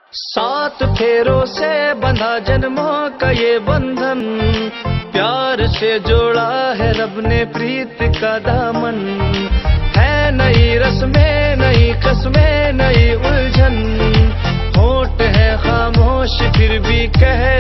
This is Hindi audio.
सात फेरों से बंधा जन्मों का ये बंधन, प्यार से जोड़ा है रब ने प्रीत का दामन। है नई रस्में नई कस्में नई उलझन, होठ है खामोश फिर भी कह